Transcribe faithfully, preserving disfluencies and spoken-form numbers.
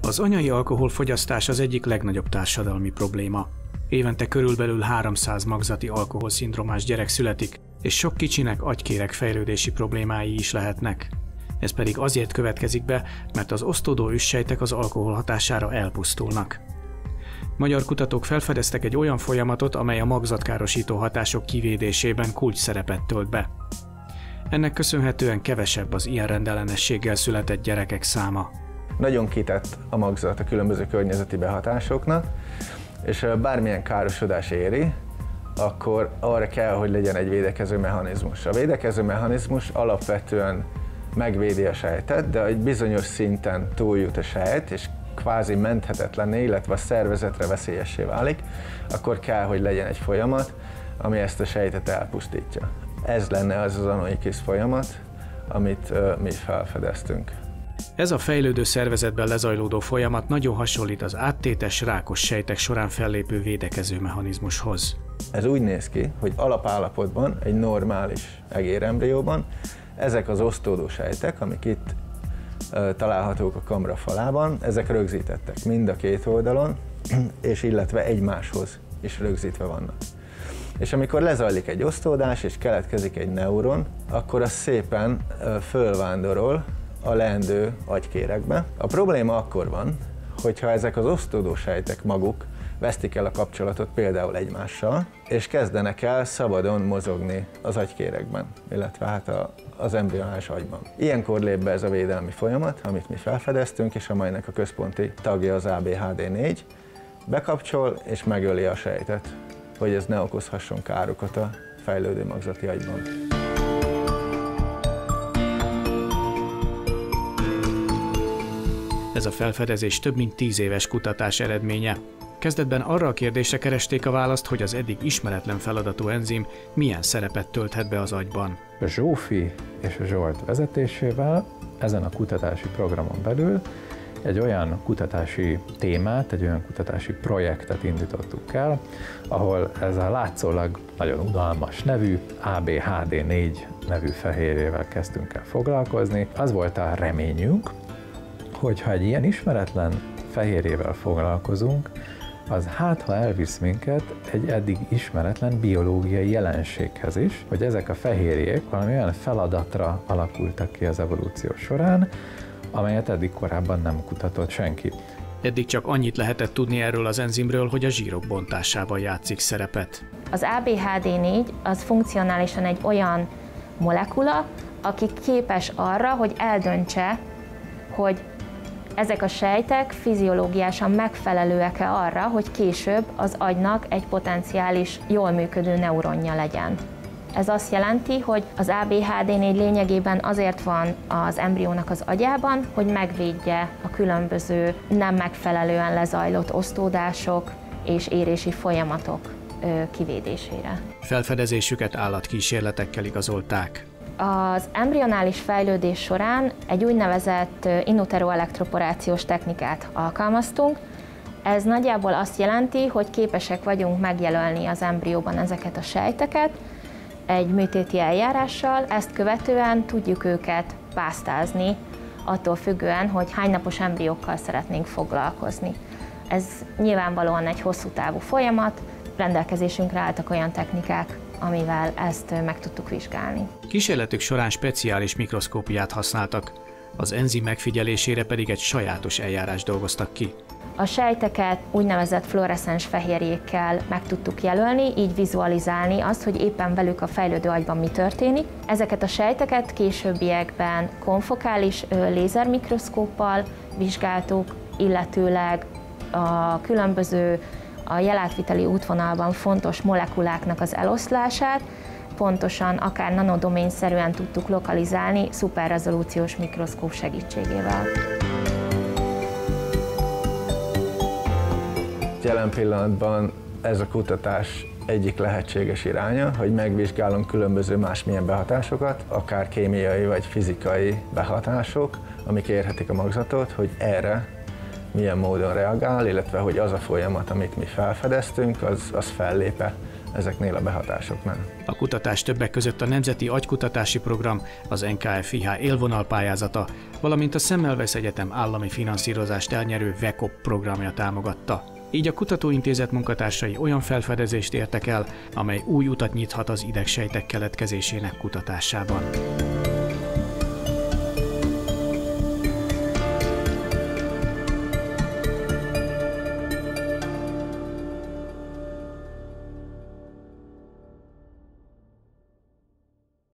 Az anyai alkoholfogyasztás az egyik legnagyobb társadalmi probléma. Évente körülbelül háromszáz magzati alkoholszindrómás gyerek születik, és sok kicsinek agykéreg fejlődési problémái is lehetnek. Ez pedig azért következik be, mert az osztódó őssejtek az alkohol hatására elpusztulnak. Magyar kutatók felfedeztek egy olyan folyamatot, amely a magzatkárosító hatások kivédésében kulcs szerepet tölt be. Ennek köszönhetően kevesebb az ilyen rendellenességgel született gyerekek száma. Nagyon kitett a magzat a különböző környezeti behatásoknak, és bármilyen károsodás éri, akkor arra kell, hogy legyen egy védekező mechanizmus. A védekező mechanizmus alapvetően megvédi a sejtet, de egy bizonyos szinten túljut a sejt, és kvázi menthetetlenné, illetve a szervezetre veszélyessé válik, akkor kell, hogy legyen egy folyamat, ami ezt a sejtet elpusztítja. Ez lenne az az Anoikis folyamat, amit uh, mi felfedeztünk. Ez a fejlődő szervezetben lezajlódó folyamat nagyon hasonlít az áttétes rákos sejtek során fellépő védekező mechanizmushoz. Ez úgy néz ki, hogy alapállapotban, egy normális egérembrióban ezek az osztódó sejtek, amik itt uh, találhatók a kamra falában, ezek rögzítettek mind a két oldalon, és illetve egymáshoz is rögzítve vannak. És amikor lezajlik egy osztódás és keletkezik egy neuron, akkor az szépen uh, fölvándorol a leendő agykéregbe. A probléma akkor van, hogyha ezek az osztódó sejtek maguk vesztik el a kapcsolatot például egymással, és kezdenek el szabadon mozogni az agykéregben, illetve hát a, az embrionális agyban. Ilyenkor lép be ez a védelmi folyamat, amit mi felfedeztünk, és amelynek a központi tagja az á bé há dé négy, bekapcsol és megöli a sejtet, hogy ez ne okozhasson károkat a fejlődő magzati agyban. Ez a felfedezés több mint tíz éves kutatás eredménye. Kezdetben arra a kérdésre keresték a választ, hogy az eddig ismeretlen feladatú enzim milyen szerepet tölthet be az agyban. Zsófi és Zsolt vezetésével ezen a kutatási programon belül egy olyan kutatási témát, egy olyan kutatási projektet indítottuk el, ahol ez a látszólag nagyon unalmas nevű á bé há dé négy nevű fehérjével kezdtünk el foglalkozni. Az volt a reményünk, hogyha egy ilyen ismeretlen fehérjével foglalkozunk, az hát ha elvisz minket egy eddig ismeretlen biológiai jelenséghez is, hogy ezek a fehérjék valami olyan feladatra alakultak ki az evolúció során, amelyet eddig korábban nem kutatott senki. Eddig csak annyit lehetett tudni erről az enzimről, hogy a zsírok bontásában játszik szerepet. Az á bé há dé négy az funkcionálisan egy olyan molekula, aki képes arra, hogy eldöntse, hogy ezek a sejtek fiziológiásan megfelelőek-e arra, hogy később az agynak egy potenciális, jól működő neuronja legyen. Ez azt jelenti, hogy az á bé há dé négy lényegében azért van az embriónak az agyában, hogy megvédje a különböző nem megfelelően lezajlott osztódások és érési folyamatok kivédésére. Felfedezésüket állatkísérletekkel igazolták. Az embrionális fejlődés során egy úgynevezett in utero elektroporációs technikát alkalmaztunk. Ez nagyjából azt jelenti, hogy képesek vagyunk megjelölni az embrióban ezeket a sejteket egy műtéti eljárással, ezt követően tudjuk őket pásztázni, attól függően, hogy hány napos embriókkal szeretnénk foglalkozni. Ez nyilvánvalóan egy hosszú távú folyamat, rendelkezésünkre álltak olyan technikák, amivel ezt meg tudtuk vizsgálni. Kísérletük során speciális mikroszkópiát használtak, az enzim megfigyelésére pedig egy sajátos eljárást dolgoztak ki. A sejteket úgynevezett fluoreszcens fehérjékkel meg tudtuk jelölni, így vizualizálni azt, hogy éppen velük a fejlődő agyban mi történik. Ezeket a sejteket későbbiekben konfokális lézermikroszkóppal vizsgáltuk, illetőleg a különböző a jelátviteli útvonalban fontos molekuláknak az eloszlását, pontosan akár nanodoményszerűen tudtuk lokalizálni szuperrezolúciós mikroszkóp segítségével. Jelen pillanatban ez a kutatás egyik lehetséges iránya, hogy megvizsgálunk különböző másmilyen behatásokat, akár kémiai vagy fizikai behatások, amik érhetik a magzatot, hogy erre milyen módon reagál, illetve hogy az a folyamat, amit mi felfedeztünk, az, az fellép-e ezeknél a behatásoknál. A kutatás többek között a Nemzeti Agykutatási Program, az en ká ef i há élvonalpályázata, valamint a Semmelweis Egyetem állami finanszírozást elnyerő VECOP programja támogatta. Így a kutatóintézet munkatársai olyan felfedezést értek el, amely új utat nyithat az idegsejtek keletkezésének kutatásában.